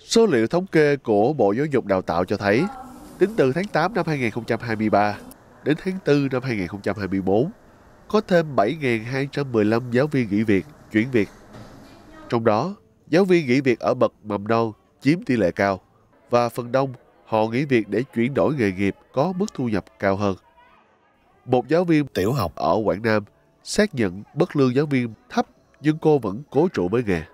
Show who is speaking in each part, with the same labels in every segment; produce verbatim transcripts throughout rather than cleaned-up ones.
Speaker 1: Số liệu thống kê của Bộ Giáo dục Đào tạo cho thấy, tính từ tháng tám năm hai nghìn không trăm hai mươi ba đến tháng tư năm hai nghìn không trăm hai mươi tư, có thêm bảy nghìn hai trăm mười lăm giáo viên nghỉ việc, chuyển việc. Trong đó, giáo viên nghỉ việc ở bậc mầm non chiếm tỷ lệ cao, và phần đông họ nghỉ việc để chuyển đổi nghề nghiệp có mức thu nhập cao hơn. Một giáo viên tiểu học ở Quảng Nam xác nhận mức lương giáo viên thấp nhưng cô vẫn cố trụ với nghề.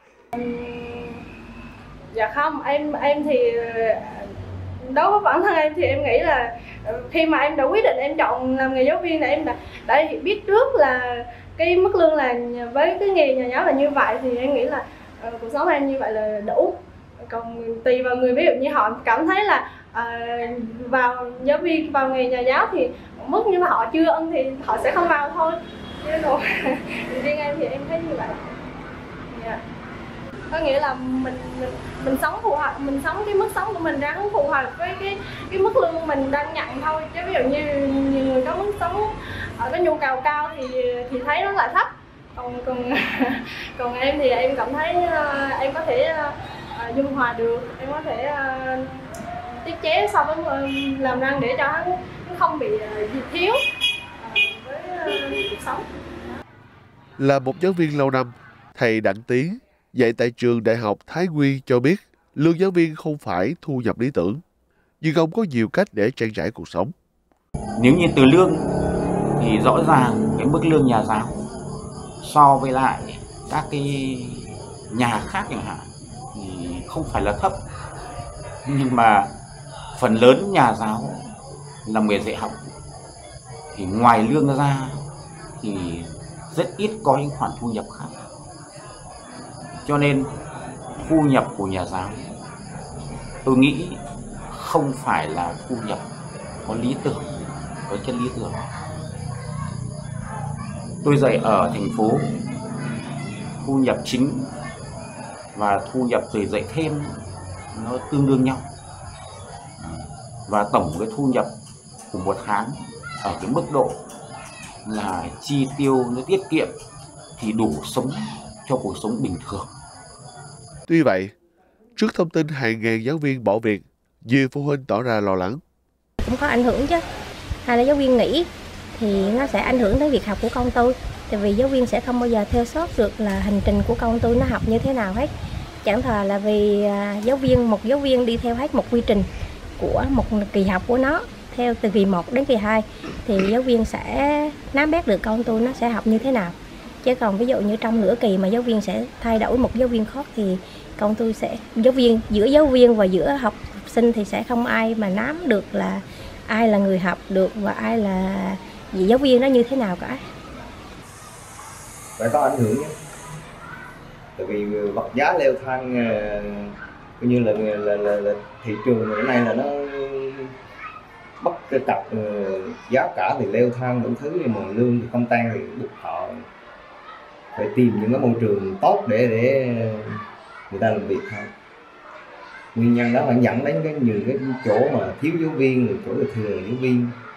Speaker 2: Dạ không, em em thì đối với bản thân em thì em nghĩ là khi mà em đã quyết định em chọn làm nghề giáo viên là em đã, đã biết trước là cái mức lương là với cái nghề nhà giáo là như vậy, thì em nghĩ là uh, cuộc sống em như vậy là đủ. Còn tùy vào người, ví dụ như họ cảm thấy là uh, vào giáo viên vào nghề nhà giáo thì mức nhưng mà họ chưa ưng thì họ sẽ không vào thôi. Nhưng rồi riêng em thì em thấy như vậy. Yeah. Có nghĩa là mình mình mình sống phù hợp, mình sống cái mức sống của mình ra không phù hợp với cái cái mức lương mình đang nhận thôi. Chứ ví dụ như nhiều người có mức sống ở cái nhu cầu cao thì thì thấy nó lại thấp. Còn còn còn em thì em cảm thấy uh, em có thể uh, dung hòa được, em có thể uh, tiết chế so với uh, làm răng để cho nó, nó không bị uh, gì thiếu uh, với uh, cuộc sống.
Speaker 1: Là một giáo viên lâu năm, thầy Đặng Tiến dạy tại trường Đại học Thái Nguyên cho biết lương giáo viên không phải thu nhập lý tưởng, nhưng ông có nhiều cách để trang trải cuộc sống.
Speaker 3: Nếu như từ lương thì rõ ràng cái mức lương nhà giáo so với lại các cái nhà khác chẳng hạn thì không phải là thấp, nhưng mà phần lớn nhà giáo làm nghề dạy học thì ngoài lương ra thì rất ít có những khoản thu nhập khác. Cho nên thu nhập của nhà giáo tôi nghĩ không phải là thu nhập có lý tưởng, có chân lý tưởng. Tôi dạy ở thành phố, thu nhập chính và thu nhập từ dạy thêm nó tương đương nhau, và tổng cái thu nhập của một tháng ở cái mức độ là chi tiêu nó tiết kiệm thì đủ sống cho cuộc sống bình thường.
Speaker 1: Tuy vậy, trước thông tin hàng ngàn giáo viên bỏ việc, nhiều phụ huynh tỏ ra lo lắng.
Speaker 4: Cũng có ảnh hưởng chứ. Hay là giáo viên nghỉ thì nó sẽ ảnh hưởng đến việc học của con tôi. Tại vì giáo viên sẽ không bao giờ theo sát được là hành trình của con tôi nó học như thế nào hết. Chẳng thà là vì giáo viên, một giáo viên đi theo hết một quy trình của một kỳ học của nó, theo từ kỳ một đến kỳ hai, thì giáo viên sẽ nắm bắt được con tôi nó sẽ học như thế nào. Chứ còn ví dụ như trong nửa kỳ mà giáo viên sẽ thay đổi một giáo viên khác thì con tôi sẽ, giáo viên, giữa giáo viên và giữa học sinh thì sẽ không ai mà nắm được là ai là người học được và ai là vì giáo viên nó như thế nào cả.
Speaker 5: Phải có ảnh hưởng nhé. Tại vì vật giá leo thang, coi như là, là, là, là thị trường cái này là nó bất cập, giá cả thì leo thang đủ thứ, nhưng mà lương thì không tăng thì buộc họ phải tìm những cái môi trường tốt để để người ta làm việc thôi. Nguyên nhân đó phải dẫn đến cái nhiều cái chỗ mà thiếu giáo viên, chỗ thừa giáo viên.